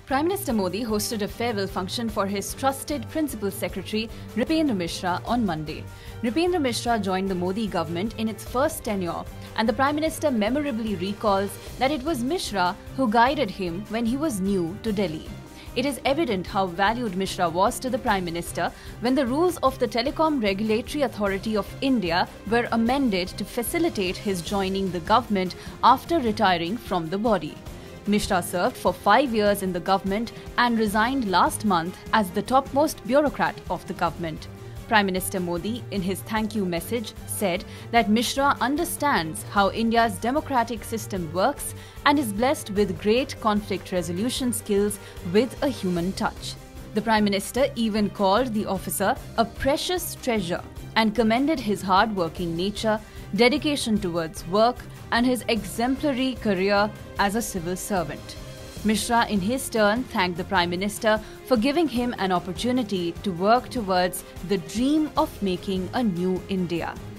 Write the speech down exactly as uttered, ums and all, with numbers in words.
Prime Minister Modi hosted a farewell function for his trusted Principal Secretary Nripendra Mishra on Monday. Nripendra Mishra joined the Modi government in its first tenure, and the Prime Minister memorably recalls that it was Mishra who guided him when he was new to Delhi. It is evident how valued Mishra was to the Prime Minister when the rules of the Telecom Regulatory Authority of India were amended to facilitate his joining the government after retiring from the body. Mishra served for five years in the government and resigned last month as the topmost bureaucrat of the government. Prime Minister Modi, in his thank you message, said that Mishra understands how India's democratic system works and is blessed with great conflict resolution skills with a human touch. The Prime Minister even called the officer a precious treasure and commended his hard-working nature, dedication towards work, and his exemplary career as a civil servant. Mishra, in his turn, thanked the Prime Minister for giving him an opportunity to work towards the dream of making a new India.